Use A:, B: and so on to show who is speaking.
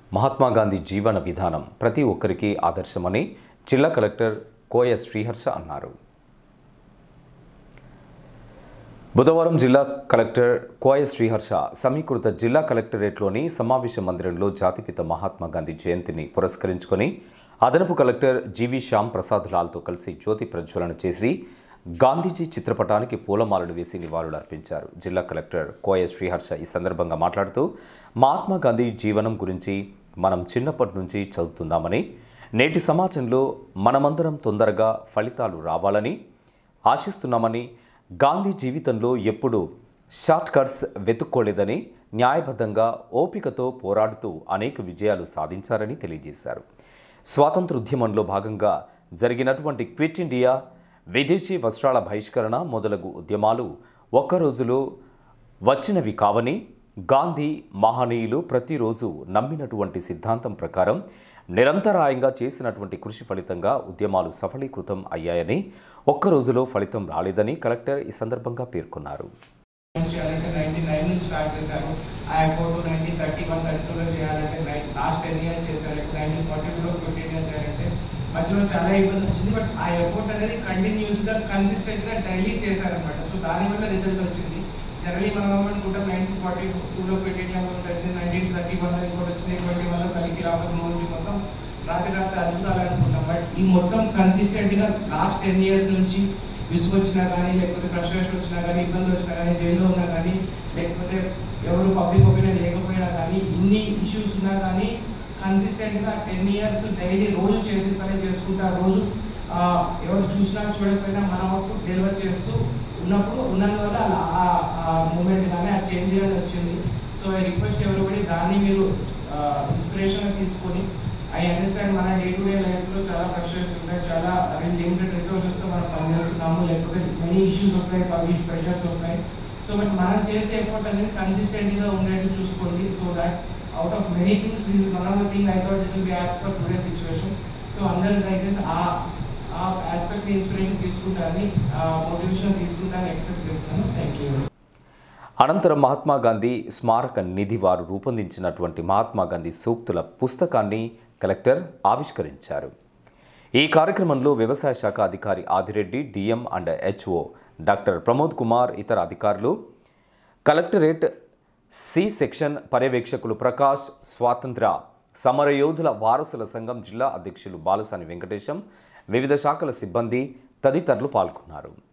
A: మహాత్మా గాంధీ జీవన విధానం ప్రతి ఒక్కరికి ఆదర్శమని జిల్లా కలెక్టర్ కోయ శ్రీహర్ష అన్నారు. బుధవారం జిల్లా కలెక్టర్ కోయ శ్రీహర్ష సమీకృత జిల్లా కలెక్టరేట్లోని సమావేశ మందిరంలో జాతిపిత మహాత్మా గాంధీ జయంతిని పురస్కరించుకొని అదనపు కలెక్టర్ జీవి శ్యామ్ ప్రసాద్ లాల్తో కలిసి జ్యోతి ప్రజ్వలన చేసి గాంధీజీ చిత్రపటానికి పూలమాలలు వేసి నివాళులు అర్పించారు. జిల్లా కలెక్టర్ కోయ శ్రీహర్ష ఈ సందర్భంగా మాట్లాడుతూ మహాత్మా గాంధీ జీవనం గురించి మనం చిన్నప్పటి నుంచి చదువుతున్నామని, నేటి సమాజంలో మనమందరం తొందరగా ఫలితాలు రావాలని ఆశిస్తున్నామని, గాంధీ జీవితంలో ఎప్పుడూ షార్ట్ కట్స్ వెతుక్కోలేదని, న్యాయబద్ధంగా ఓపికతో పోరాడుతూ అనేక విజయాలు సాధించారని తెలియజేశారు. స్వాతంత్రోద్యమంలో భాగంగా జరిగినటువంటి క్విట్ ఇండియా, విదేశీ వస్త్రాల బహిష్కరణ మొదలగు ఉద్యమాలు ఒక్క రోజులో వచ్చినవి కావని, గాంధీ మహనీయులు ప్రతిరోజు నమ్మినటువంటి సిద్ధాంతం ప్రకారం నిరంతరాయంగా చేసినటువంటి కృషి ఫలితంగా ఉద్యమాలు సఫలీకృతం అయ్యాయని, ఒక్క రోజులో ఫలితం రాలేదని కలెక్టర్ ఈ సందర్భంగా పేర్కొన్నారు.
B: మధ్యలో చాలా ఇబ్బంది వచ్చింది. బట్ ఆ ఎఫర్ట్ అనేది కంటిన్యూస్గా కన్సిస్టెంట్గా డైలీ చేశారనమాట. సో దానివల్ల రిజల్ట్ వచ్చింది. జనరలీ మనం ఏమనుకుంటాం 1942లో పెట్టిన కలిసి 1931 ఇంకోటి వచ్చింది, 21లో కలిగి రావడం మూడు మొత్తం రాత్రి అద్భుతాలు అనుకుంటాం. బట్ ఈ మొత్తం కన్సిస్టెంట్గా లాస్ట్ 10 years నుంచి విసుగొచ్చినా కానీ, లేకపోతే ఫ్రస్ట్రేషన్ వచ్చినా కానీ, ఇబ్బందులు వచ్చినా కానీ, జైల్లో ఉన్నా కానీ, లేకపోతే ఎవరు పబ్లిక్ ఒపీనియన్ లేకపోయినా కానీ, ఇన్ని ఇష్యూస్ ఉన్నా కానీ కన్సిస్టెంట్గా 10 years డైలీ రోజు చేసిన పని చేసుకుంటూ ఆ రోజు ఎవరు చూసినా చూడకపోయినా మన వరకు డెలివర్ చేస్తూ ఉన్నప్పుడు ఉన్నందువల్ల ఆ మూమెంట్ కానీ ఆ చేంజ్ అనేది వచ్చింది. సో ఐ రిక్వెస్ట్ ఎవరిబడి దాన్ని మీరు ఇన్స్పిరేషన్గా తీసుకొని, ఐ అండర్స్టాండ్ మన డే టు డే లైఫ్లో చాలా ఫ్రస్ట్రేషన్స్ ఉంటాయి, చాలా లిమిటెడ్ రిసోర్సెస్తో మనం పనిచేస్తున్నాము, లేకపోతే మెనీ ఇష్యూస్ వస్తాయి, పబ్లిక్ ప్రెషర్స్ వస్తాయి. సో బట్ మనం చేసే ఎఫర్ట్ అనేది కన్సిస్టెంట్గా ఉండేట్టు చూసుకోండి. So that out of many things, this is one of the things I thought this will be apt for today's situation. So అందరూ దయచేసి ఆ ఆస్పెక్ట్ ఇన్స్పిరేషన్ తీసుకుంటారని, మోటివేషన్ తీసుకుంటారని ఎక్స్పెక్ట్ చేస్తున్నాను. Thank you.
A: అనంతరం మహాత్మా గాంధీ స్మారక నిధి వారు రూపొందించినటువంటి మహాత్మా గాంధీ సూక్తుల పుస్తకాన్ని కలెక్టర్ ఆవిష్కరించారు. ఈ కార్యక్రమంలో వ్యవసాయ శాఖ అధికారి Adireddy, DM and HO doctor Pramod Kumar, ఇతర అధికారులు, కలెక్టరేట్ సి సెక్షన్ పర్యవేక్షకులు ప్రకాష్, స్వాతంత్ర సమరయోధుల వారసుల సంఘం జిల్లా అధ్యక్షులు బాలసాని వెంకటేశం, వివిధ శాఖల సిబ్బంది తదితరులు పాల్గొన్నారు.